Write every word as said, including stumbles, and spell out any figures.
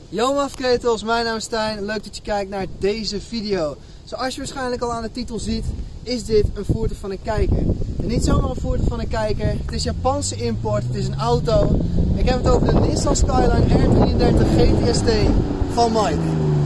Yo mafketels, mijn naam is Stijn. Leuk dat je kijkt naar deze video. Zoals je waarschijnlijk al aan de titel ziet, is dit een voertuig van een kijker. En niet zomaar een voertuig van een kijker, het is Japanse import, het is een auto. Ik heb het over de Nissan Skyline R drieëndertig G T S T van Mike.